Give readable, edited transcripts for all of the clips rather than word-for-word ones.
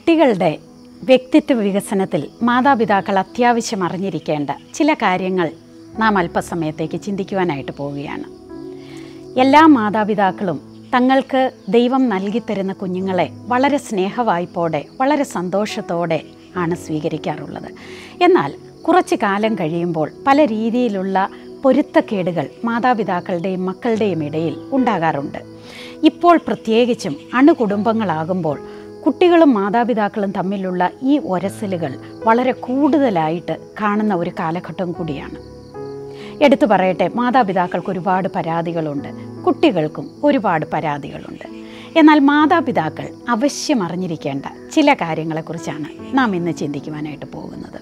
കുട്ടികളുടെ വ്യക്തിത്വ വികസനത്തിൽ മാതാപിതാക്കൾ അത്യാവശ്യം അറിഞ്ഞിരിക്കേണ്ട ചില കാര്യങ്ങൾ നാം അല്പസമയത്തേക്ക് ചിന്തിക്കുവാനായിട്ട് പോവുകയാണ്. എല്ലാ മാതാപിതാക്കളും തങ്ങൾക്ക് ദൈവം നൽകിത്തരുന്ന കുഞ്ഞുങ്ങളെ വളരെ സ്നേഹവായ്പോടെ വളരെ സന്തോഷത്തോടെ ആണ് സ്വീകരിക്കാറുള്ളത്. എന്നാൽ കുറച്ച് കാലം കഴിയുമ്പോൾ പല രീതിയിലുള്ള പൊരുത്തക്കേടുകൾ മാതാപിതാക്കളുടെയും മക്കളുടെയും ഇടയിൽ ഉണ്ടാകാറുണ്ട്. ഇപ്പോൾ പ്രത്യേകിച്ചും അണുകുടുംബങ്ങളാകുമ്പോൾ കുട്ടികളും മാതാപിതാക്കളും തമ്മിലുള്ള ഈ ഒരസലുകൾ വളരെ കൂടുതലായിട്ട് കാണുന്ന ഒരു കാലഘട്ടം കൂടിയാണ്. എടുത്തു പറയട്ടെ, മാതാപിതാക്കൾക്ക് ഒരുപാട് പരാതികളുണ്ട്, കുട്ടികൾക്കും ഒരുപാട് പരാതികളുണ്ട്. എന്നാൽ മാതാപിതാക്കൾ അവശ്യം അറിഞ്ഞിരിക്കേണ്ട ചില കാര്യങ്ങളെക്കുറിച്ചാണ് നാം ഇന്ന് ചിന്തിക്കുവാനായിട്ട് പോകുന്നത്.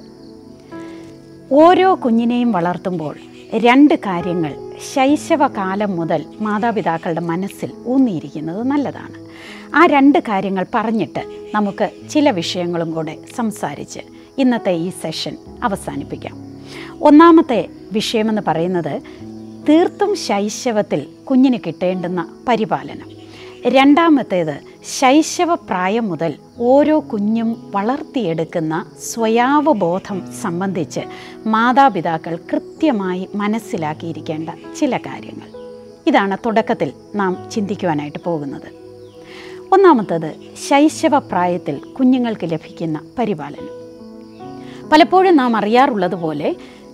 ഓരോ കുഞ്ഞിനെയും വളർത്തുമ്പോൾ രണ്ട് കാര്യങ്ങൾ ശൈശവകാലം മുതൽ മാതാപിതാക്കളുടെ മനസ്സിൽ ഊന്നിയിരിക്കുന്നത് നല്ലതാണ്. ആ രണ്ട് കാര്യങ്ങൾ പറഞ്ഞിട്ട് നമുക്ക് ചില വിഷയങ്ങളും കൂടെ സംസാരിച്ച് ഇന്നത്തെ ഈ സെഷൻ അവസാനിപ്പിക്കാം. ഒന്നാമത്തെ വിഷയമെന്ന് പറയുന്നത് തീർത്തും ശൈശവത്തിൽ കുഞ്ഞിന് കിട്ടേണ്ടുന്ന പരിപാലനം. രണ്ടാമത്തേത് ശൈശവപ്രായം മുതൽ ഓരോ കുഞ്ഞും വളർത്തിയെടുക്കുന്ന സ്വയാവബോധം സംബന്ധിച്ച് മാതാപിതാക്കൾ കൃത്യമായി മനസ്സിലാക്കിയിരിക്കേണ്ട ചില കാര്യങ്ങൾ. ഇതാണ് തുടക്കത്തിൽ നാം ചിന്തിക്കുവാനായിട്ട് പോകുന്നത്. ഒന്നാമത്തേത് ശൈശവപ്രായത്തിൽ കുഞ്ഞുങ്ങൾക്ക് ലഭിക്കുന്ന പരിപാലനം. പലപ്പോഴും നാം അറിയാറുള്ളതുപോലെ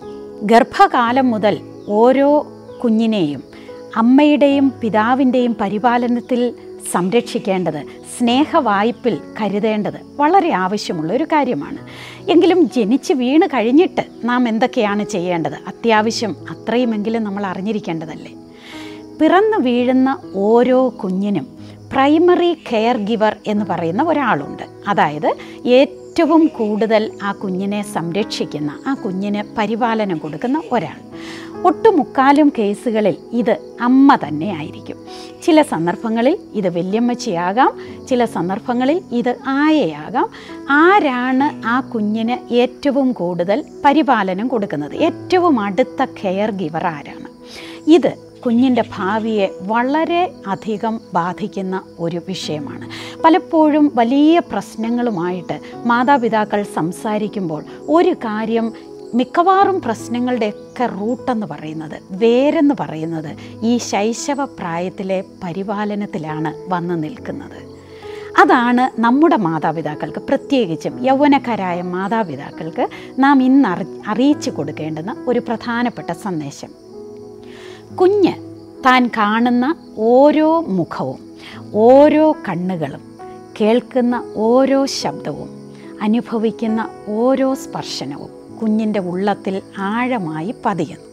ഗർഭകാലം മുതൽ ഓരോ കുഞ്ഞിനെയും അമ്മയുടെയും പിതാവിൻ്റെയും പരിപാലനത്തിൽ സംരക്ഷിക്കേണ്ടത്, സ്നേഹവായ്പിൽ കരുതേണ്ടത് വളരെ ആവശ്യമുള്ള ഒരു കാര്യമാണ്. എങ്കിലും ജനിച്ച് വീണ് കഴിഞ്ഞിട്ട് നാം എന്തൊക്കെയാണ് ചെയ്യേണ്ടത്? അത്യാവശ്യം അത്രയുമെങ്കിലും നമ്മൾ അറിഞ്ഞിരിക്കേണ്ടതല്ലേ? പിറന്നു വീഴുന്ന ഓരോ കുഞ്ഞിനും പ്രൈമറി കെയർ ഗിവർ എന്ന് പറയുന്ന ഒരാളുണ്ട്. അതായത് ഏറ്റവും കൂടുതൽ ആ കുഞ്ഞിനെ സംരക്ഷിക്കുന്ന, ആ കുഞ്ഞിന് പരിപാലനം കൊടുക്കുന്ന ഒരാൾ. ഒട്ടുമുക്കാലും കേസുകളിൽ ഇത് അമ്മ തന്നെ ആയിരിക്കും. ചില സന്ദർഭങ്ങളിൽ ഇത് വല്യമ്മച്ചിയാകാം, ചില സന്ദർഭങ്ങളിൽ ഇത് ആയയാകാം. ആരാണ് ആ കുഞ്ഞിന് ഏറ്റവും കൂടുതൽ പരിപാലനം കൊടുക്കുന്നത്? ഏറ്റവും അടുത്ത കെയർ ഗിവർ ആരാണ്? ഇത് കുഞ്ഞിൻ്റെ ഭാവിയെ വളരെ അധികം ബാധിക്കുന്ന ഒരു വിഷയമാണ്. പലപ്പോഴും വലിയ പ്രശ്നങ്ങളുമായിട്ട് മാതാപിതാക്കൾ സംസാരിക്കുമ്പോൾ ഒരു കാര്യം, മിക്കവാറും പ്രശ്നങ്ങളുടെയൊക്കെ റൂട്ടെന്ന് പറയുന്നത്, വേരെന്ന് പറയുന്നത് ഈ ശൈശവപ്രായത്തിലെ പരിപാലനത്തിലാണ് വന്നു നിൽക്കുന്നത്. അതാണ് നമ്മുടെ മാതാപിതാക്കൾക്ക്, പ്രത്യേകിച്ചും യൗവനക്കാരായ മാതാപിതാക്കൾക്ക് നാം ഇന്ന് അറിയിച്ചു കൊടുക്കേണ്ടുന്ന ഒരു പ്രധാനപ്പെട്ട സന്ദേശം. കുഞ്ഞ് താൻ കാണുന്ന ഓരോ മുഖവും, ഓരോ കണ്ണുകളും, കേൾക്കുന്ന ഓരോ ശബ്ദവും, അനുഭവിക്കുന്ന ഓരോ സ്പർശനവും കുഞ്ഞിൻ്റെ ഉള്ളത്തിൽ ആഴമായി പതിയുന്നു.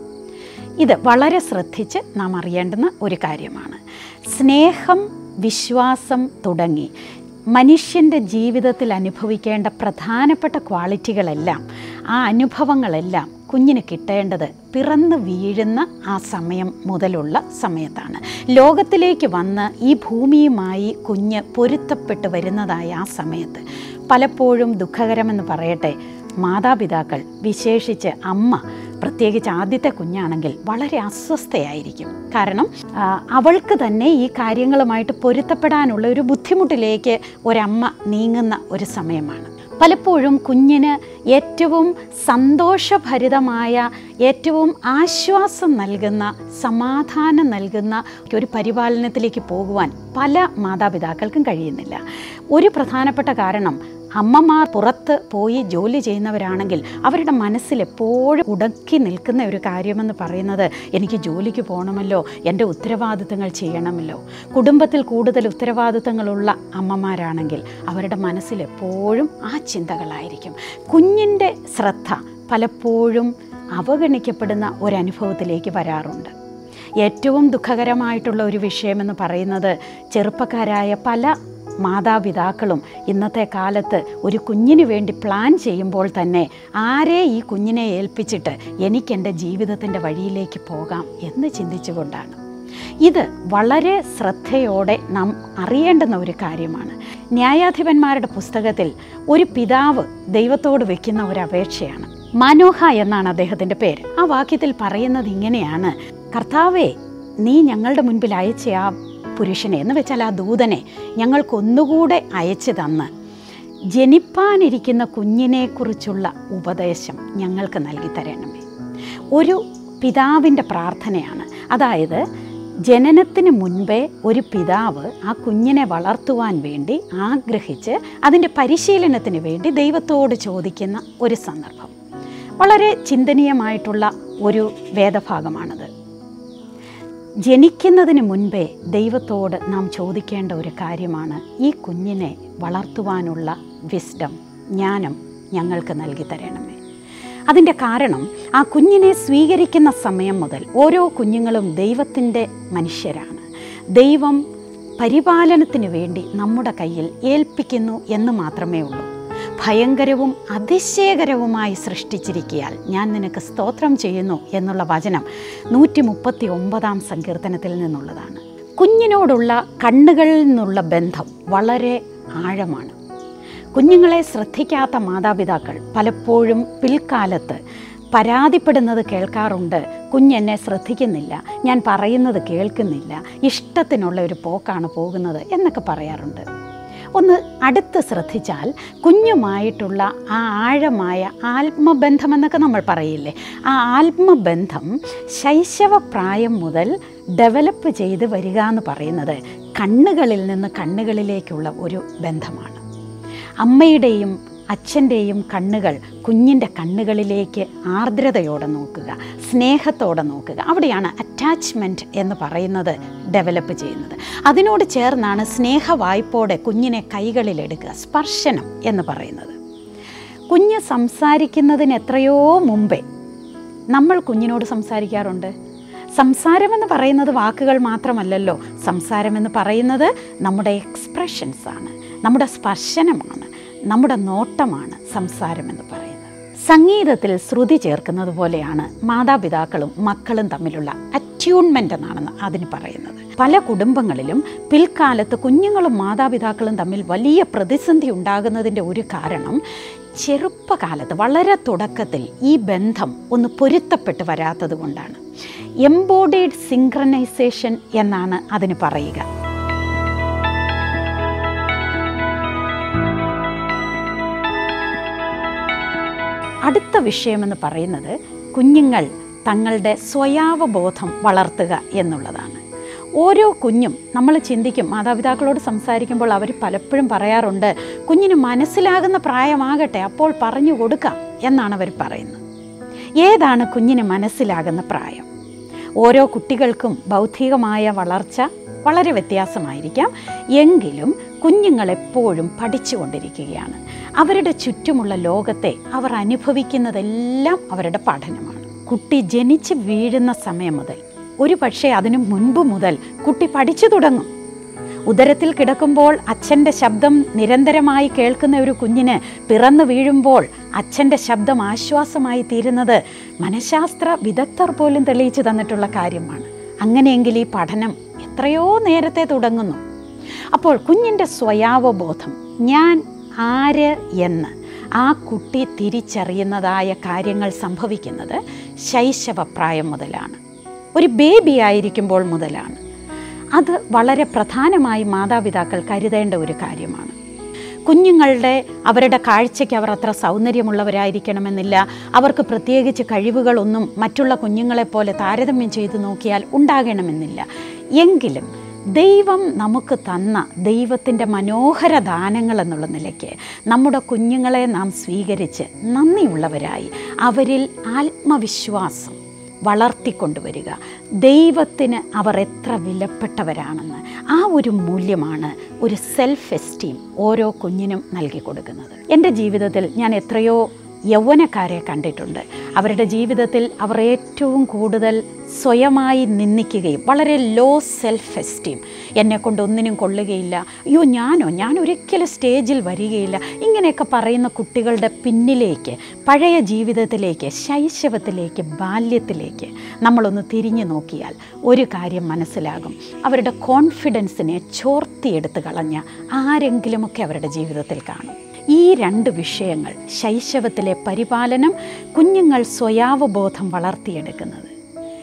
ഇത് വളരെ ശ്രദ്ധിച്ച് നാം അറിയേണ്ടുന്ന ഒരു കാര്യമാണ്. സ്നേഹം, വിശ്വാസം തുടങ്ങി മനുഷ്യൻ്റെ ജീവിതത്തിൽ അനുഭവിക്കേണ്ട പ്രധാനപ്പെട്ട ക്വാളിറ്റികളെല്ലാം, ആ അനുഭവങ്ങളെല്ലാം കുഞ്ഞിന് കിട്ടേണ്ടത് പിറന്നു വീഴുന്ന ആ സമയം മുതലുള്ള സമയത്താണ്. ലോകത്തിലേക്ക് വന്ന് ഈ ഭൂമിയുമായി കുഞ്ഞ് പൊരുത്തപ്പെട്ട് വരുന്നതായ ആ സമയത്ത് പലപ്പോഴും ദുഃഖകരമെന്ന് പറയട്ടെ, മാതാപിതാക്കൾ, വിശേഷിച്ച് അമ്മ, പ്രത്യേകിച്ച് ആദ്യത്തെ കുഞ്ഞാണെങ്കിൽ വളരെ അസ്വസ്ഥയായിരിക്കും. കാരണം അവൾക്ക് തന്നെ ഈ കാര്യങ്ങളുമായിട്ട് പൊരുത്തപ്പെടാനുള്ള ഒരു ബുദ്ധിമുട്ടിലേക്ക് ഒരമ്മ നീങ്ങുന്ന ഒരു സമയമാണ്. പലപ്പോഴും കുഞ്ഞിന് ഏറ്റവും സന്തോഷഭരിതമായ, ഏറ്റവും ആശ്വാസം നൽകുന്ന, സമാധാനം നൽകുന്ന ഒരു പരിപാലനത്തിലേക്ക് പോകുവാൻ പല മാതാപിതാക്കൾക്കും കഴിയുന്നില്ല. ഒരു പ്രധാനപ്പെട്ട കാരണം, അമ്മമാർ പുറത്ത് പോയി ജോലി ചെയ്യുന്നവരാണെങ്കിൽ അവരുടെ മനസ്സിൽ എപ്പോഴും ഉടക്കി നിൽക്കുന്ന ഒരു കാര്യമെന്ന് പറയുന്നത്, എനിക്ക് ജോലിക്ക് പോകണമല്ലോ, എൻ്റെ ഉത്തരവാദിത്തങ്ങൾ ചെയ്യണമല്ലോ. കുടുംബത്തിൽ കൂടുതൽ ഉത്തരവാദിത്തങ്ങളുള്ള അമ്മമാരാണെങ്കിൽ അവരുടെ മനസ്സിൽ എപ്പോഴും ആ ചിന്തകളായിരിക്കും. കുഞ്ഞിൻ്റെ ശ്രദ്ധ പലപ്പോഴും അവഗണിക്കപ്പെടുന്ന ഒരനുഭവത്തിലേക്ക് വരാറുണ്ട്. ഏറ്റവും ദുഃഖകരമായിട്ടുള്ള ഒരു വിഷയമെന്ന് പറയുന്നത്, ചെറുപ്പക്കാരായ പല മാതാപിതാക്കളും ഇന്നത്തെ കാലത്ത് ഒരു കുഞ്ഞിന് വേണ്ടി പ്ലാൻ ചെയ്യുമ്പോൾ തന്നെ ആരെ ഈ കുഞ്ഞിനെ ഏൽപ്പിച്ചിട്ട് എനിക്കെൻ്റെ ജീവിതത്തിൻ്റെ വഴിയിലേക്ക് പോകാം എന്ന് ചിന്തിച്ചുകൊണ്ടാണ്. ഇത് വളരെ ശ്രദ്ധയോടെ നാം അറിയേണ്ടുന്ന ഒരു കാര്യമാണ്. ന്യായാധിപന്മാരുടെ പുസ്തകത്തിൽ ഒരു പിതാവ് ദൈവത്തോട് വയ്ക്കുന്ന ഒരു അപേക്ഷയാണ്. മനോഹ എന്നാണ് അദ്ദേഹത്തിൻ്റെ പേര്. ആ വാക്യത്തിൽ പറയുന്നത് ഇങ്ങനെയാണ്: കർത്താവേ, നീ ഞങ്ങളുടെ മുൻപിൽ അയച്ച ആ പുരുഷനെ, എന്ന് വെച്ചാൽ ആ ദൂതനെ, ഞങ്ങൾക്കൊന്നുകൂടെ അയച്ചു തന്ന് ജനിപ്പാനിരിക്കുന്ന കുഞ്ഞിനെക്കുറിച്ചുള്ള ഉപദേശം ഞങ്ങൾക്ക് നൽകി തരണമേ. ഒരു പിതാവിൻ്റെ പ്രാർത്ഥനയാണ്. അതായത് ജനനത്തിന് മുൻപേ ഒരു പിതാവ് ആ കുഞ്ഞിനെ വളർത്തുവാൻ വേണ്ടി ആഗ്രഹിച്ച് അതിൻ്റെ പരിശീലനത്തിന് വേണ്ടി ദൈവത്തോട് ചോദിക്കുന്ന ഒരു സന്ദർഭം. വളരെ ചിന്തനീയമായിട്ടുള്ള ഒരു വേദഭാഗമാണത്. ജനിക്കുന്നതിന് മുൻപേ ദൈവത്തോട് നാം ചോദിക്കേണ്ട ഒരു കാര്യമാണ്, ഈ കുഞ്ഞിനെ വളർത്തുവാനുള്ള വിസ്ഡം, ജ്ഞാനം ഞങ്ങൾക്ക് നൽകി തരണമേ. അതിൻ്റെ കാരണം, ആ കുഞ്ഞിനെ സ്വീകരിക്കുന്ന സമയം മുതൽ ഓരോ കുഞ്ഞുങ്ങളും ദൈവത്തിൻ്റെ മനുഷ്യരാണ്. ദൈവം പരിപാലനത്തിന് വേണ്ടി നമ്മുടെ കയ്യിൽ ഏൽപ്പിക്കുന്നു എന്ന് മാത്രമേ ഉള്ളൂ. ഭയങ്കരവും അതിശയകരവുമായി സൃഷ്ടിച്ചിരിക്കയാൽ ഞാൻ നിനക്ക് സ്തോത്രം ചെയ്യുന്നു എന്നുള്ള വചനം 139 സങ്കീർത്തനത്തിൽ നിന്നുള്ളതാണ്. കുഞ്ഞിനോടുള്ള കണ്ണുകളിൽ നിന്നുള്ള ബന്ധം വളരെ ആഴമാണ്. കുഞ്ഞുങ്ങളെ ശ്രദ്ധിക്കാത്ത മാതാപിതാക്കൾ പലപ്പോഴും പിൽക്കാലത്ത് പരാതിപ്പെടുന്നത് കേൾക്കാറുണ്ട്. കുഞ്ഞെന്നെ ശ്രദ്ധിക്കുന്നില്ല, ഞാൻ പറയുന്നത് കേൾക്കുന്നില്ല, ഇഷ്ടത്തിനുള്ള ഒരു പോക്കാണ് പോകുന്നത് എന്നൊക്കെ പറയാറുണ്ട്. ഒന്ന് അടുത്ത് ശ്രദ്ധിച്ചാൽ കുഞ്ഞുമായിട്ടുള്ള ആ ആഴമായ ആത്മബന്ധമെന്നൊക്കെ നമ്മൾ പറയില്ലേ, ആ ആത്മബന്ധം ശൈശവപ്രായം മുതൽ ഡെവലപ്പ് ചെയ്ത് വരിക എന്ന് പറയുന്നത് കണ്ണുകളിൽ നിന്ന് കണ്ണുകളിലേക്കുള്ള ഒരു ബന്ധമാണ്. അമ്മയുടെയും അച്ഛൻ്റെയും കണ്ണുകൾ കുഞ്ഞിൻ്റെ കണ്ണുകളിലേക്ക് ആർദ്രതയോടെ നോക്കുക, സ്നേഹത്തോടെ നോക്കുക. അവിടെയാണ് അറ്റാച്ച്മെൻറ്റ് എന്ന് പറയുന്നത് ഡെവലപ്പ് ചെയ്യുന്നത്. അതിനോട് ചേർന്നാണ് സ്നേഹവായ്പോടെ കുഞ്ഞിനെ കൈകളിലെടുക്കുക, സ്പർശനം എന്ന് പറയുന്നത്. കുഞ്ഞ് സംസാരിക്കുന്നതിന് എത്രയോ മുമ്പേ നമ്മൾ കുഞ്ഞിനോട് സംസാരിക്കാറുണ്ട്. സംസാരമെന്ന് പറയുന്നത് വാക്കുകൾ മാത്രമല്ലല്ലോ. സംസാരമെന്ന് പറയുന്നത് നമ്മുടെ എക്സ്പ്രഷൻസാണ്, നമ്മുടെ സ്പർശനമാണ്, നമ്മുടെ നോട്ടമാണ് സംസാരമെന്ന് പറയുന്നത്. സംഗീതത്തിൽ ശ്രുതി ചേർക്കുന്നത് പോലെയാണ് മാതാപിതാക്കളും മക്കളും തമ്മിലുള്ള അറ്റ്യൂൺമെൻ്റ് എന്നാണ് അതിന് പറയുന്നത്. പല കുടുംബങ്ങളിലും പിൽക്കാലത്ത് കുഞ്ഞുങ്ങളും മാതാപിതാക്കളും തമ്മിൽ വലിയ പ്രതിസന്ധി ഉണ്ടാകുന്നതിൻ്റെ ഒരു കാരണം ചെറുപ്പകാലത്ത് വളരെ തുടക്കത്തിൽ ഈ ബന്ധം ഒന്ന് പൊരുത്തപ്പെട്ട് വരാത്തത് കൊണ്ടാണ്. എംബോഡീഡ് സിങ്ക്രണൈസേഷൻ എന്നാണ് അതിന് പറയുക. അടുത്ത വിഷയമെന്ന് പറയുന്നത് കുഞ്ഞുങ്ങൾ തങ്ങളുടെ സ്വയാവബോധം വളർത്തുക എന്നുള്ളതാണ്. ഓരോ കുഞ്ഞും നമ്മൾ ചിന്തിക്കും, മാതാപിതാക്കളോട് സംസാരിക്കുമ്പോൾ അവർ പലപ്പോഴും പറയാറുണ്ട്, കുഞ്ഞിന് മനസ്സിലാകുന്ന പ്രായമാകട്ടെ അപ്പോൾ പറഞ്ഞു കൊടുക്കാം എന്നാണ് അവർ പറയുന്നത്. ഏതാണ് കുഞ്ഞിന് മനസ്സിലാകുന്ന പ്രായം? ഓരോ കുട്ടികൾക്കും ബൗദ്ധികമായ വളർച്ച വളരെ വ്യത്യാസമായിരിക്കാം. എങ്കിലും കുഞ്ഞുങ്ങളെപ്പോഴും പഠിച്ചുകൊണ്ടിരിക്കുകയാണ്. അവരുടെ ചുറ്റുമുള്ള ലോകത്തെ അവർ അനുഭവിക്കുന്നതെല്ലാം അവരുടെ പഠനമാണ്. കുട്ടി ജനിച്ച് വീഴുന്ന സമയം മുതൽ, ഒരു പക്ഷേ അതിനു മുൻപ് മുതൽ കുട്ടി പഠിച്ചു തുടങ്ങും. ഉദരത്തിൽ കിടക്കുമ്പോൾ അച്ഛൻ്റെ ശബ്ദം നിരന്തരമായി കേൾക്കുന്ന ഒരു കുഞ്ഞിന് പിറന്നു വീഴുമ്പോൾ അച്ഛൻ്റെ ശബ്ദം ആശ്വാസമായി തീരുന്നത് മനഃശാസ്ത്ര വിദഗ്ധർ പോലും തെളിയിച്ചു തന്നിട്ടുള്ള കാര്യമാണ്. അങ്ങനെയെങ്കിൽ ഈ പഠനം എത്രയോ നേരത്തെ തുടങ്ങുന്നു. അപ്പോൾ കുഞ്ഞിൻ്റെ സ്വയാവബോധം, ഞാൻ ആര് എന്ന് ആ കുട്ടി തിരിച്ചറിയുന്നതായ കാര്യങ്ങൾ സംഭവിക്കുന്നത് ശൈശവപ്രായം മുതലാണ്, ഒരു ബേബി ആയിരിക്കുമ്പോൾ മുതലാണ്. അത് വളരെ പ്രധാനമായി മാതാപിതാക്കൾ കരുതേണ്ട ഒരു കാര്യമാണ്. അവരുടെ കാഴ്ചയ്ക്ക് അവർ അത്ര സൗന്ദര്യമുള്ളവരായിരിക്കണമെന്നില്ല, അവർക്ക് പ്രത്യേകിച്ച് കഴിവുകളൊന്നും മറ്റുള്ള കുഞ്ഞുങ്ങളെപ്പോലെ താരതമ്യം ചെയ്ത് നോക്കിയാൽ ഉണ്ടാകണമെന്നില്ല. എങ്കിലും ദൈവം നമുക്ക് തന്ന ദൈവത്തിൻ്റെ മനോഹര ദാനങ്ങൾ എന്നുള്ള നിലയ്ക്ക് നമ്മുടെ കുഞ്ഞുങ്ങളെ നാം സ്വീകരിച്ച് നന്ദിയുള്ളവരായി അവരിൽ ആത്മവിശ്വാസം വളർത്തിക്കൊണ്ടുവരിക. ദൈവത്തിന് അവർ എത്ര വിലപ്പെട്ടവരാണെന്ന് ആ ഒരു മൂല്യമാണ് ഒരു സെൽഫ് എസ്റ്റീം ഓരോ കുഞ്ഞിനും നൽകി കൊടുക്കുന്നത്. എൻ്റെ ജീവിതത്തിൽ ഞാൻ എത്രയോ യൗവനക്കാരെ കണ്ടിട്ടുണ്ട്. അവരുടെ ജീവിതത്തിൽ അവർ ഏറ്റവും കൂടുതൽ സ്വയമായി നിന്ദിക്കുകയും വളരെ ലോ സെൽഫ് എസ്റ്റീം, എന്നെക്കൊണ്ട് ഒന്നിനും കൊള്ളുകയില്ല, അയ്യോ ഞാൻ ഒരിക്കലും സ്റ്റേജിൽ വരികയില്ല, ഇങ്ങനെയൊക്കെ പറയുന്ന കുട്ടികളുടെ പിന്നിലേക്ക്, പഴയ ജീവിതത്തിലേക്ക്, ശൈശവത്തിലേക്ക്, ബാല്യത്തിലേക്ക് നമ്മളൊന്ന് തിരിഞ്ഞു നോക്കിയാൽ ഒരു കാര്യം മനസ്സിലാകും. അവരുടെ കോൺഫിഡൻസിനെ ചോർത്തിയെടുത്ത് കളഞ്ഞ ആരെങ്കിലുമൊക്കെ അവരുടെ ജീവിതത്തിൽ കാണും. ഈ രണ്ട് വിഷയങ്ങൾ, ശൈശവത്തിലെ പരിപാലനം, കുഞ്ഞുങ്ങൾ സ്വയാവബോധം വളർത്തിയെടുക്കുന്നത്,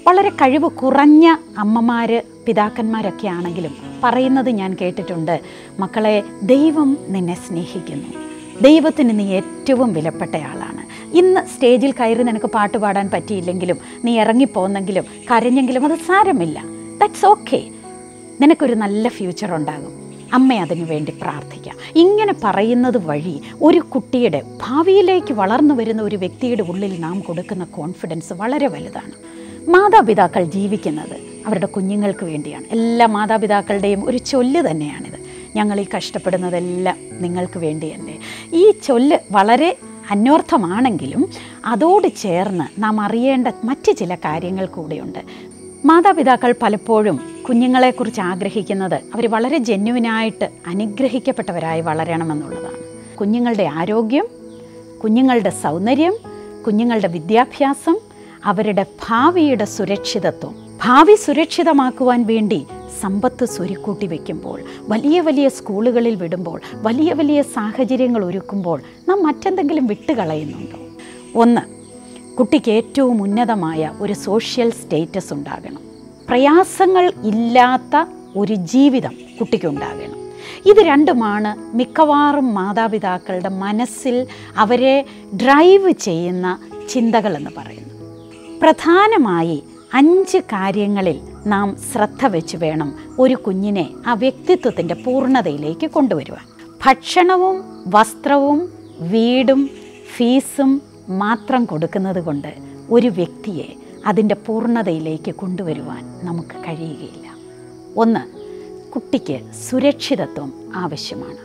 വളരെ കഴിവ് കുറഞ്ഞ അമ്മമാർ പിതാക്കന്മാരൊക്കെ ആണെങ്കിലും പറയുന്നത് ഞാൻ കേട്ടിട്ടുണ്ട്, മക്കളെ, ദൈവം നിന്നെ സ്നേഹിക്കുന്നു, ദൈവത്തിന് നീ ഏറ്റവും വിലപ്പെട്ടയാളാണ്. ഇന്ന് സ്റ്റേജിൽ കയറി നിനക്ക് പാട്ട് പാടാൻ പറ്റിയില്ലെങ്കിലും, നീ ഇറങ്ങിപ്പോന്നെങ്കിലും കരഞ്ഞെങ്കിലും അത് സാരമില്ല, ദാറ്റ്സ് ഓക്കെ, നിനക്കൊരു നല്ല ഫ്യൂച്ചർ ഉണ്ടാകും, അമ്മ അതിനു വേണ്ടി പ്രാർത്ഥിക്കാം. ഇങ്ങനെ പറയുന്നത് വഴി ഒരു കുട്ടിയുടെ ഭാവിയിലേക്ക് വളർന്നു വരുന്ന ഒരു വ്യക്തിയുടെ ഉള്ളിൽ നാം കൊടുക്കുന്ന കോൺഫിഡൻസ് വളരെ വലുതാണ്. മാതാപിതാക്കൾ ജീവിക്കുന്നത് അവരുടെ കുഞ്ഞുങ്ങൾക്ക് വേണ്ടിയാണ്. എല്ലാ മാതാപിതാക്കളുടെയും ഒരു ചൊല്ല് തന്നെയാണിത്, ഞങ്ങൾ ഈ കഷ്ടപ്പെടുന്നതെല്ലാം നിങ്ങൾക്ക് വേണ്ടിയല്ലേ. ഈ ചൊല്ല് വളരെ അന്വർത്ഥമാണെങ്കിലും അതോട് ചേർന്ന് നാം അറിയേണ്ട മറ്റ് ചില കാര്യങ്ങൾ കൂടെയുണ്ട്. മാതാപിതാക്കൾ പലപ്പോഴും കുഞ്ഞുങ്ങളെക്കുറിച്ച് ആഗ്രഹിക്കുന്നത് അവർ വളരെ ജെന്യുവിനായിട്ട് അനുഗ്രഹിക്കപ്പെട്ടവരായി വളരണമെന്നുള്ളതാണ്. കുഞ്ഞുങ്ങളുടെ ആരോഗ്യം, കുഞ്ഞുങ്ങളുടെ സൗന്ദര്യം, കുഞ്ഞുങ്ങളുടെ വിദ്യാഭ്യാസം, അവരുടെ ഭാവിയുടെ സുരക്ഷിതത്വം, ഭാവി സുരക്ഷിതമാക്കുവാൻ വേണ്ടി സമ്പത്ത് സ്വരുക്കൂട്ടി വയ്ക്കുമ്പോൾ, വലിയ വലിയ സ്കൂളുകളിൽ വിടുമ്പോൾ, വലിയ വലിയ സാഹചര്യങ്ങൾ ഒരുക്കുമ്പോൾ നാം മറ്റെന്തെങ്കിലും വിട്ടുകളയുന്നുണ്ടോ? ഒന്ന്, കുട്ടിക്ക് ഏറ്റവും ഉന്നതമായ ഒരു സോഷ്യൽ സ്റ്റേറ്റസ് ഉണ്ടാകണം. പ്രയാസങ്ങൾ ഇല്ലാത്ത ഒരു ജീവിതം കുട്ടിക്കുണ്ടാകണം. ഇത് രണ്ടുമാണ് മിക്കവാറും മാതാപിതാക്കളുടെ മനസ്സിൽ അവരെ ഡ്രൈവ് ചെയ്യുന്ന ചിന്തകളെന്ന് പറയുന്നത്. പ്രധാനമായി 5 കാര്യങ്ങളിൽ നാം ശ്രദ്ധ വെച്ച് വേണം ഒരു കുഞ്ഞിനെ ആ വ്യക്തിത്വത്തിൻ്റെ പൂർണ്ണതയിലേക്ക് കൊണ്ടുവരുവാൻ. ഭക്ഷണവും വസ്ത്രവും വീടും ഫീസും മാത്രം കൊടുക്കുന്നത് കൊണ്ട് ഒരു വ്യക്തിയെ അതിൻ്റെ പൂർണ്ണതയിലേക്ക് കൊണ്ടുവരുവാൻ നമുക്ക് കഴിയുകയില്ല. 1, കുട്ടിക്ക് സുരക്ഷിതത്വം ആവശ്യമാണ്.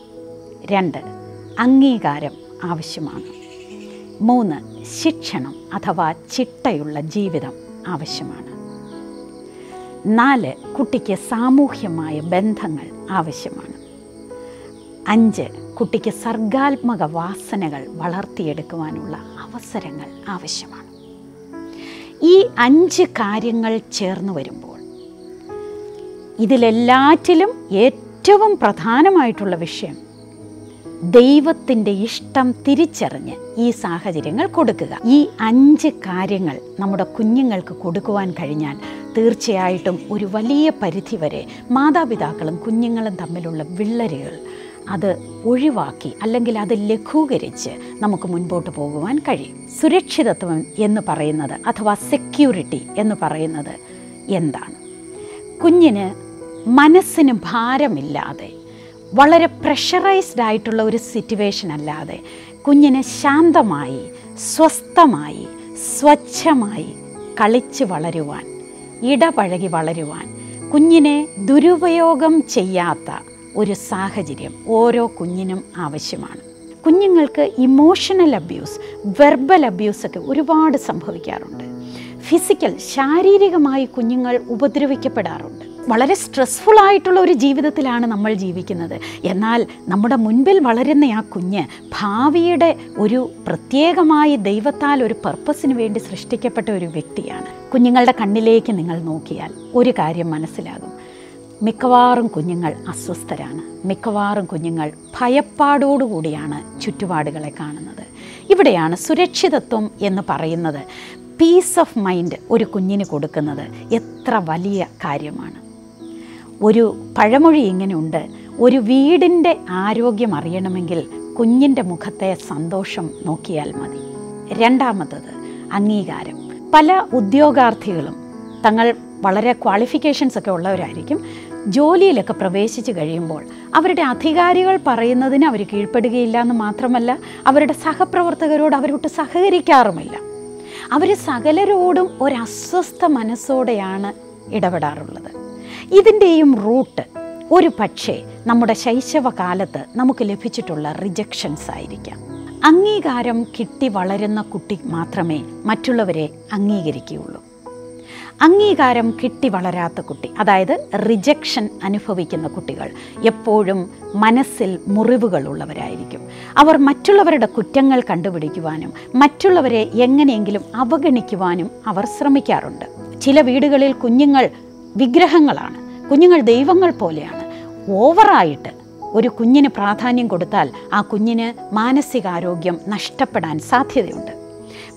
2, അംഗീകാരം ആവശ്യമാണ്. 3, ശിക്ഷണം അഥവാ ചിട്ടയുള്ള ജീവിതം ആവശ്യമാണ്. 4, കുട്ടിക്ക് സാമൂഹ്യമായ ബന്ധങ്ങൾ ആവശ്യമാണ്. 5, കുട്ടിക്ക് സർഗാത്മക വാസനകൾ വളർത്തിയെടുക്കുവാനുള്ള അവസരങ്ങൾ ആവശ്യമാണ്. ഈ 5 കാര്യങ്ങൾ ചേർന്ന് വരുമ്പോൾ ഇതിലെല്ലാറ്റിലും ഏറ്റവും പ്രധാനമായിട്ടുള്ള വിഷയം ദൈവത്തിൻ്റെ ഇഷ്ടം തിരിച്ചറിഞ്ഞ് ഈ സാഹചര്യങ്ങൾ കൊടുക്കുക. ഈ 5 കാര്യങ്ങൾ നമ്മുടെ കുഞ്ഞുങ്ങൾക്ക് കൊടുക്കുവാൻ കഴിഞ്ഞാൽ തീർച്ചയായിട്ടും ഒരു വലിയ പരിധിവരെ മാതാപിതാക്കളും കുഞ്ഞുങ്ങളും തമ്മിലുള്ള വിള്ളലുകൾ അത് ഒഴിവാക്കി അല്ലെങ്കിൽ അത് ലഘൂകരിച്ച് നമുക്ക് മുൻപോട്ട് പോകുവാൻ കഴിയും. സുരക്ഷിതത്വം എന്ന് പറയുന്നത് അഥവാ സെക്യൂരിറ്റി എന്ന് പറയുന്നത് എന്താണ്? കുഞ്ഞിന് മനസ്സിന് ഭാരമില്ലാതെ, വളരെ പ്രഷറൈസ്ഡ് ആയിട്ടുള്ള ഒരു സിറ്റുവേഷൻ അല്ലാതെ കുഞ്ഞിനെ ശാന്തമായി, സ്വസ്ഥമായി, സ്വച്ഛമായി കളിച്ച് വളരുവാൻ, ഇടപഴകി വളരുവാൻ, കുഞ്ഞിനെ ദുരുപയോഗം ചെയ്യാത്ത ഒരു സാഹചര്യം ഓരോ കുഞ്ഞിനും ആവശ്യമാണ്. കുഞ്ഞുങ്ങൾക്ക് ഇമോഷണൽ അബ്യൂസ്, വെർബൽ അബ്യൂസൊക്കെ ഒരുപാട് സംഭവിക്കാറുണ്ട്. ഫിസിക്കൽ, ശാരീരികമായി കുഞ്ഞുങ്ങൾ ഉപദ്രവിക്കപ്പെടാറുണ്ട്. വളരെ സ്ട്രെസ്ഫുൾ ആയിട്ടുള്ള ഒരു ജീവിതത്തിലാണ് നമ്മൾ ജീവിക്കുന്നത്. എന്നാൽ നമ്മുടെ മുൻപിൽ വളരുന്ന ആ കുഞ്ഞ് ഭാവിയുടെ ഒരു പ്രത്യേകമായി ദൈവത്താൽ ഒരു പർപ്പസിന് വേണ്ടി സൃഷ്ടിക്കപ്പെട്ട ഒരു വ്യക്തിയാണ്. കുഞ്ഞുങ്ങളുടെ കണ്ണിലേക്ക് നിങ്ങൾ നോക്കിയാൽ ഒരു കാര്യം മനസ്സിലാകും. മിക്കവാറും കുഞ്ഞുങ്ങൾ അസ്വസ്ഥരാണ്. മിക്കവാറും കുഞ്ഞുങ്ങൾ ഭയപ്പാടോടുകൂടിയാണ് ചുറ്റുപാടുകളെ കാണുന്നത്. ഇവിടെയാണ് സുരക്ഷിതത്വം എന്ന് പറയുന്നത്. പീസ് ഓഫ് മൈൻഡ് ഒരു കുഞ്ഞിന് കൊടുക്കുന്നത് എത്ര വലിയ കാര്യമാണ്. ഒരു പഴമൊഴി ഇങ്ങനെയുണ്ട്: ഒരു വീടിൻ്റെ ആരോഗ്യം അറിയണമെങ്കിൽ കുഞ്ഞിൻ്റെ മുഖത്തെ സന്തോഷം നോക്കിയാൽ മതി. രണ്ടാമത്തത് അംഗീകാരം. പല ഉദ്യോഗാർത്ഥികളും തങ്ങൾ വളരെ ക്വാളിഫിക്കേഷൻസ് ഒക്കെ ഉള്ളവരായിരിക്കും. ജോലിയിലൊക്കെ പ്രവേശിച്ച് കഴിയുമ്പോൾ അവരുടെ അധികാരികൾ പറയുന്നതിന് അവർ കീഴ്പ്പെടുകയില്ല എന്ന് മാത്രമല്ല, അവരുടെ സഹപ്രവർത്തകരോട് അവരോട്ട് സഹകരിക്കാറുമില്ല. അവർ സകലരോടും ഒരസ്വസ്ഥ മനസ്സോടെയാണ് ഇടപെടാറുള്ളത്. ഇതിൻ്റെയും റൂട്ട് ഒരു പക്ഷേ നമ്മുടെ ശൈശവകാലത്ത് നമുക്ക് ലഭിച്ചിട്ടുള്ള റിജക്ഷൻസ് ആയിരിക്കാം. അംഗീകാരം കിട്ടി വളരുന്ന കുട്ടി മാത്രമേ മറ്റുള്ളവരെ അംഗീകരിക്കുകയുള്ളൂ. അംഗീകാരം കിട്ടി വളരാത്ത കുട്ടി, അതായത് റിജക്ഷൻ അനുഭവിക്കുന്ന കുട്ടികൾ എപ്പോഴും മനസ്സിൽ മുറിവുകളുള്ളവരായിരിക്കും. അവർ മറ്റുള്ളവരുടെ കുറ്റങ്ങൾ കണ്ടുപിടിക്കുവാനും മറ്റുള്ളവരെ എങ്ങനെയെങ്കിലും അവഗണിക്കുവാനും അവർ ശ്രമിക്കാറുണ്ട്. ചില വീടുകളിൽ കുഞ്ഞുങ്ങൾ വിഗ്രഹങ്ങളാണ്, കുഞ്ഞുങ്ങൾ ദൈവങ്ങൾ പോലെയാണ്. ഓവറായിട്ട് ഒരു കുഞ്ഞിന് പ്രാധാന്യം കൊടുത്താൽ ആ കുഞ്ഞിന് മാനസികാരോഗ്യം നഷ്ടപ്പെടാൻ സാധ്യതയുണ്ട്.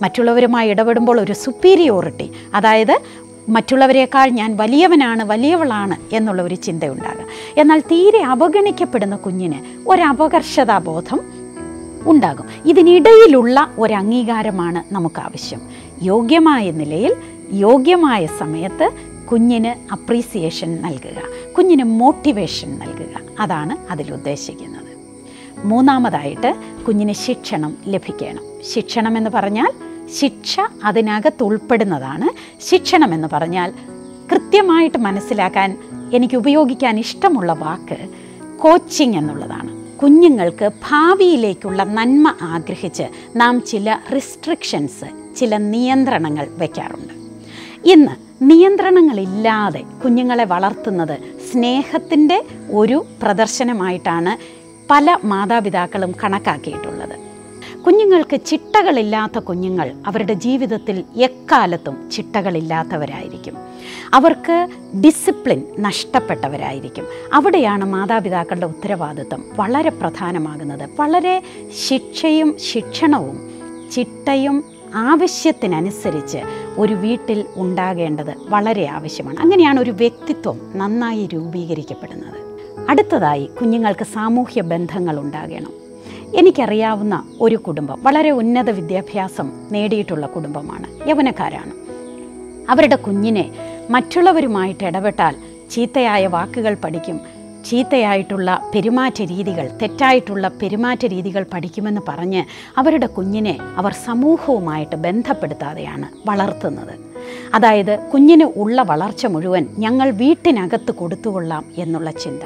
മറ്റുള്ളവരുമായി ഇടപെടുമ്പോൾ ഒരു സുപ്പീരിയോറിറ്റി, അതായത് മറ്റുള്ളവരെക്കാൾ ഞാൻ വലിയവനാണ്, വലിയവളാണ് എന്നുള്ള ഒരു ചിന്തയുണ്ടാകുക. എന്നാൽ തീരെ അവഗണിക്കപ്പെടുന്ന കുഞ്ഞിന് ഒരപകർഷതാബോധം ഉണ്ടാകും. ഇതിനിടയിലുള്ള ഒരു അംഗീകാരമാണ് നമുക്കാവശ്യം. യോഗ്യമായ നിലയിൽ യോഗ്യമായ സമയത്ത് കുഞ്ഞിന് അപ്രീസിയേഷൻ നൽകുക, കുഞ്ഞിന് മോട്ടിവേഷൻ നൽകുക, അതാണ് അതിലുദ്ദേശിക്കുന്നത്. മൂന്നാമതായിട്ട് കുഞ്ഞിന് ശിക്ഷണം ലഭിക്കണം. ശിക്ഷണം എന്ന് പറഞ്ഞാൽ ശിക്ഷ അതിനകത്ത് ഉൾപ്പെടുന്നതാണ്. ശിക്ഷണം എന്ന് പറഞ്ഞാൽ കൃത്യമായിട്ട് മനസ്സിലാക്കാൻ എനിക്ക് ഉപയോഗിക്കാൻ ഇഷ്ടമുള്ള വാക്ക് കോച്ചിങ് എന്നുള്ളതാണ്. കുഞ്ഞുങ്ങൾക്ക് ഭാവിയിലേക്കുള്ള നന്മ ആഗ്രഹിച്ച് നാം ചില റിസ്ട്രിക്ഷൻസ്, ചില നിയന്ത്രണങ്ങൾ വയ്ക്കാറുണ്ട്. ഇന്ന് നിയന്ത്രണങ്ങളില്ലാതെ കുഞ്ഞുങ്ങളെ വളർത്തുന്നത് സ്നേഹത്തിൻ്റെ ഒരു പ്രദർശനമായിട്ടാണ് പല മാതാപിതാക്കളും കണക്കാക്കിയിട്ടുള്ളത്. കുഞ്ഞുങ്ങൾക്ക് ചിട്ടകളില്ലാത്ത കുഞ്ഞുങ്ങൾ അവരുടെ ജീവിതത്തിൽ എക്കാലത്തും ചിട്ടകളില്ലാത്തവരായിരിക്കും. അവർക്ക് ഡിസിപ്ലിൻ നഷ്ടപ്പെട്ടവരായിരിക്കും. അവിടെയാണ് മാതാപിതാക്കളുടെ ഉത്തരവാദിത്വം വളരെ പ്രധാനമാകുന്നത്. വളരെ ശിക്ഷയും ശിക്ഷണവും ചിട്ടയും ആവശ്യത്തിനനുസരിച്ച് ഒരു വീട്ടിൽ ഉണ്ടാകേണ്ടത് വളരെ ആവശ്യമാണ്. അങ്ങനെയാണ് ഒരു വ്യക്തിത്വം നന്നായി രൂപീകരിക്കപ്പെടുന്നത്. അടുത്തതായി കുഞ്ഞുങ്ങൾക്ക് സാമൂഹ്യ ബന്ധങ്ങൾ ഉണ്ടാകണം. എനിക്കറിയാവുന്ന ഒരു കുടുംബം വളരെ ഉന്നത വിദ്യാഭ്യാസം നേടിയിട്ടുള്ള കുടുംബമാണ്, യൗവനക്കാരാണ്. അവരുടെ കുഞ്ഞിനെ മറ്റുള്ളവരുമായിട്ട് ഇടപെട്ടാൽ ചീത്തയായ വാക്കുകൾ പഠിക്കും, ചീത്തയായിട്ടുള്ള പെരുമാറ്റ രീതികൾ, തെറ്റായിട്ടുള്ള പെരുമാറ്റ രീതികൾ പഠിക്കുമെന്ന് പറഞ്ഞ് അവരുടെ കുഞ്ഞിനെ അവർ സമൂഹവുമായിട്ട് ബന്ധപ്പെടുത്താതെയാണ് വളർത്തുന്നത്. അതായത് കുഞ്ഞിന് ഉള്ള വളർച്ച മുഴുവൻ ഞങ്ങൾ വീട്ടിനകത്ത് കൊടുത്തുകൊള്ളാം എന്നുള്ള ചിന്ത.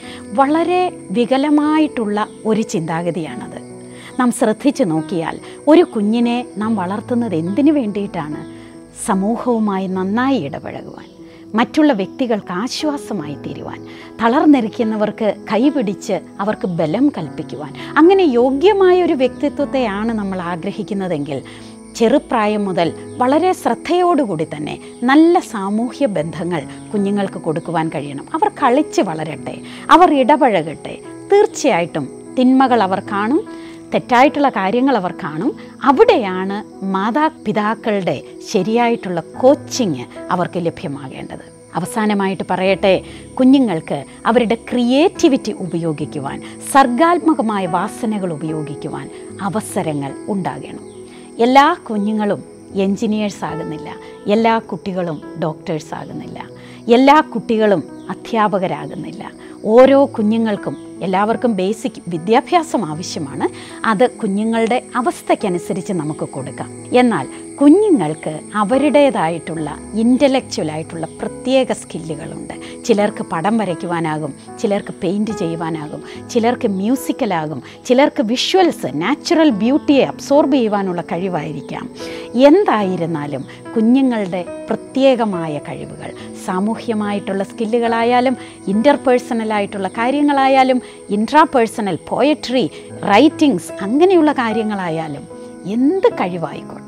വളരെ വികലമായിട്ടുള്ള ഒരു ചിന്താഗതിയാണത്. നാം ശ്രദ്ധിച്ചു നോക്കിയാൽ ഒരു കുഞ്ഞിനെ നാം വളർത്തുന്നത് എന്തിനു വേണ്ടിയിട്ടാണ്? സമൂഹവുമായി നന്നായി ഇടപഴകുവാൻ, മറ്റുള്ള വ്യക്തികൾക്ക് ആശ്വാസമായി തീരുവാൻ, തളർന്നിരിക്കുന്നവർക്ക് കൈപിടിച്ച് അവർക്ക് ബലം കൽപ്പിക്കുവാൻ. അങ്ങനെ യോഗ്യമായ ഒരു വ്യക്തിത്വത്തെയാണ് നമ്മൾ ആഗ്രഹിക്കുന്നതെങ്കിൽ ചെറുപ്രായം മുതൽ വളരെ ശ്രദ്ധയോടുകൂടി തന്നെ നല്ല സാമൂഹ്യ ബന്ധങ്ങൾ കുഞ്ഞുങ്ങൾക്ക് കൊടുക്കുവാൻ കഴിയണം. അവർ കളിച്ച് വളരട്ടെ, അവർ ഇടപഴകട്ടെ. തീർച്ചയായിട്ടും തിന്മകൾ അവർ കാണും, തെറ്റായിട്ടുള്ള കാര്യങ്ങൾ അവർ കാണും. അവിടെയാണ് മാതാപിതാക്കളുടെ ശരിയായിട്ടുള്ള കോച്ചിങ് അവർക്ക് ലഭ്യമാകേണ്ടത്. അവസാനമായിട്ട് പറയട്ടെ, കുഞ്ഞുങ്ങൾക്ക് അവരുടെ ക്രിയേറ്റിവിറ്റി ഉപയോഗിക്കുവാൻ, സർഗാത്മകമായ വാസനകൾ ഉപയോഗിക്കുവാൻ അവസരങ്ങൾ ഉണ്ടാകണം. എല്ലാ കുഞ്ഞുങ്ങളും എൻജിനീയേഴ്സ് ആകുന്നില്ല, എല്ലാ കുട്ടികളും ഡോക്ടേഴ്സ് ആകുന്നില്ല, എല്ലാ കുട്ടികളും അധ്യാപകരാകുന്നില്ല. ഓരോ കുഞ്ഞുങ്ങൾക്കും എല്ലാവർക്കും ബേസിക് വിദ്യാഭ്യാസം ആവശ്യമാണ്. അത് കുഞ്ഞുങ്ങളുടെ അവസ്ഥയ്ക്കനുസരിച്ച് നമുക്ക് കൊടുക്കാം. എന്നാൽ കുഞ്ഞുങ്ങൾക്ക് അവരുടേതായിട്ടുള്ള ഇൻ്റലക്ച്വലായിട്ടുള്ള പ്രത്യേക സ്കില്ലുകളുണ്ട്. ചിലർക്ക് പടം വരയ്ക്കുവാനാകും, ചിലർക്ക് പെയിൻറ്റ് ചെയ്യുവാനാകും, ചിലർക്ക് മ്യൂസിക്കലാകും, ചിലർക്ക് വിഷ്വൽസ്, നാച്ചുറൽ ബ്യൂട്ടിയെ അബ്സോർബ് ചെയ്യുവാനുള്ള കഴിവായിരിക്കാം. എന്തായിരുന്നാലും കുഞ്ഞുങ്ങളുടെ പ്രത്യേകമായ കഴിവുകൾ, സാമൂഹ്യമായിട്ടുള്ള സ്കില്ലുകളായാലും ഇൻ്റർപേഴ്സണലായിട്ടുള്ള കാര്യങ്ങളായാലും ഇൻട്രാപേഴ്സണൽ പോയട്രി, റൈറ്റിങ്സ്, അങ്ങനെയുള്ള കാര്യങ്ങളായാലും എന്ത് കഴിവായിക്കോട്ടെ,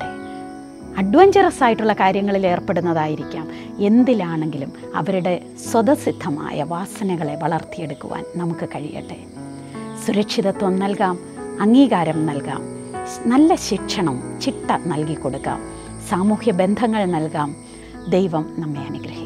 അഡ്വഞ്ചറസ് ആയിട്ടുള്ള കാര്യങ്ങളിൽ ഏർപ്പെടുന്നതായിരിക്കാം, എന്തിലാണെങ്കിലും അവരുടെ സ്വതസിദ്ധമായ വാസനകളെ വളർത്തിയെടുക്കുവാൻ നമുക്ക് കഴിയട്ടെ. സുരക്ഷിതത്വം നൽകാം, അംഗീകാരം നൽകാം, നല്ല ശിക്ഷണം, ചിട്ട നൽകി കൊടുക്കാം, സാമൂഹ്യ ബന്ധങ്ങൾ നൽകാം. ദൈവം നമ്മെ അനുഗ്രഹിക്കും.